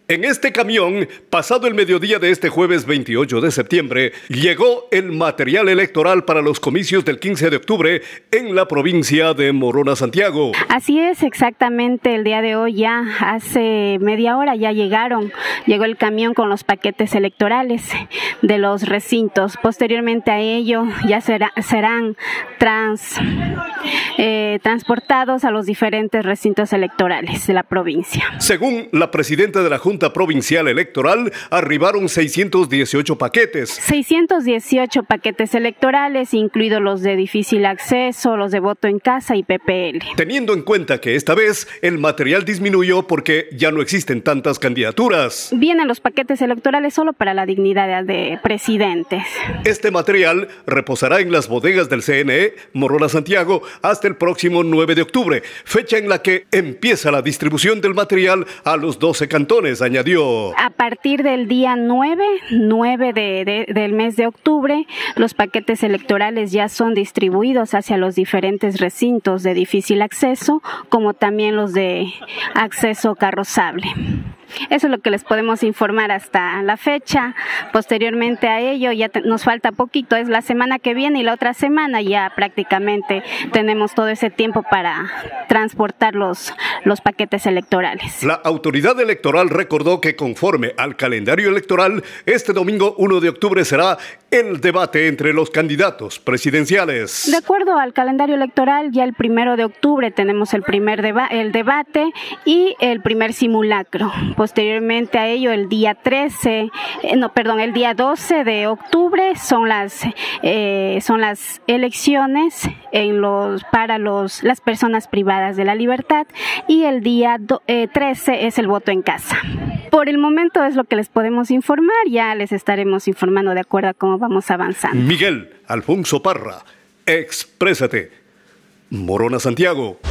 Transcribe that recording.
En este camión, pasado el mediodía de este jueves 28 de septiembre, llegó el material electoral para los comicios del 15 de octubre en la provincia de Morona, Santiago. Así es, exactamente el día de hoy ya hace media hora ya llegó el camión con los paquetes electorales de los recintos. Posteriormente a ello ya serán transportados a los diferentes recintos electorales de la provincia. Según la presidenta de la Junta Provincial Electoral, arribaron 618 paquetes. 618 paquetes electorales, incluidos los de difícil acceso, los de voto en casa y PPL. Teniendo en cuenta que esta vez el material disminuyó porque ya no existen tantas candidaturas. Vienen los paquetes electorales solo para la dignidad de presidentes. Este material reposará en las bodegas del CNE Morona, Santiago, hasta el próximo 9 de octubre, fecha en la que empieza la distribución del material a los 12 cantones, añadió. A partir del día 9 del mes de octubre, los paquetes electorales ya son distribuidos hacia los diferentes recintos de difícil acceso, como también los de acceso carrozable. Eso es lo que les podemos informar hasta la fecha. Posteriormente a ello ya nos falta poquito, es la semana que viene y la otra semana ya prácticamente tenemos todo ese tiempo para transportar los paquetes electorales. La autoridad electoral recordó que conforme al calendario electoral, este domingo 1 de octubre será el debate entre los candidatos presidenciales. De acuerdo al calendario electoral, ya el 1 de octubre tenemos el debate y el primer simulacro. Posteriormente a ello, el día 12 de octubre son las elecciones para las personas privadas de la libertad y el día 13 es el voto en casa. Por el momento es lo que les podemos informar, ya les estaremos informando de acuerdo a cómo vamos avanzando. Miguel Alfonso Parra, Exprésate, Morona, Santiago.